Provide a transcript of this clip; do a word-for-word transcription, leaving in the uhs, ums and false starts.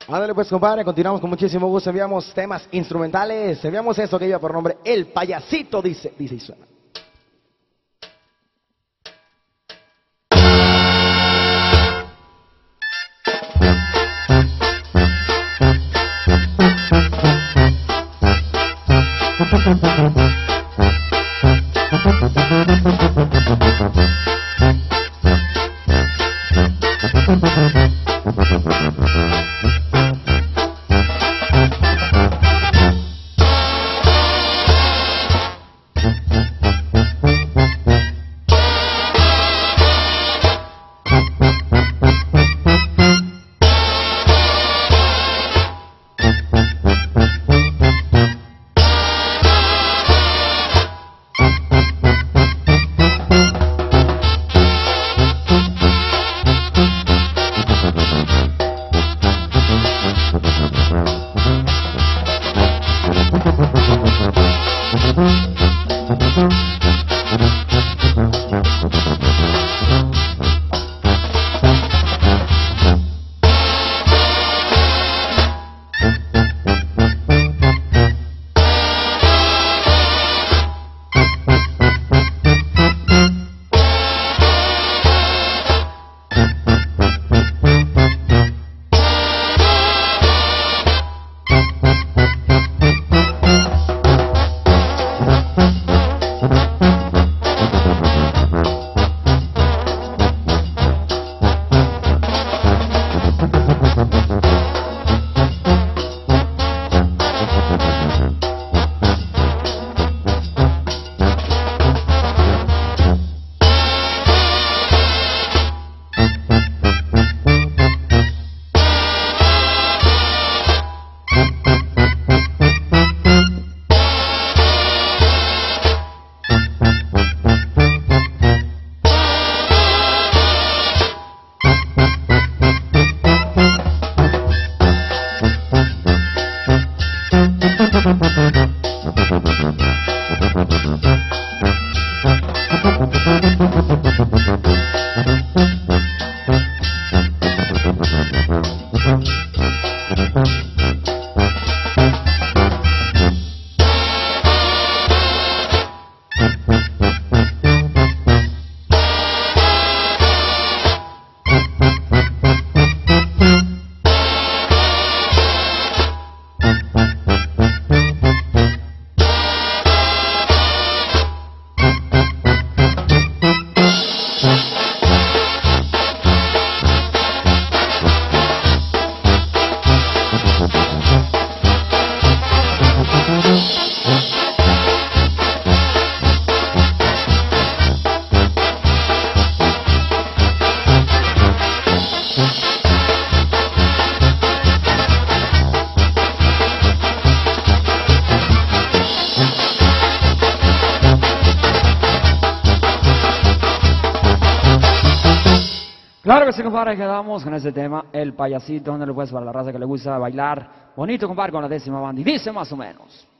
Ándale pues, compadre, continuamos con muchísimo gusto. Enviamos temas instrumentales. Enviamos esto que lleva por nombre El Payasito, dice, dice y suena. Claro que sí, compadre, quedamos con ese tema, El Payasito, donde le puedes para la raza que le gusta bailar bonito, compadre, con la décima banda. Y dice más o menos.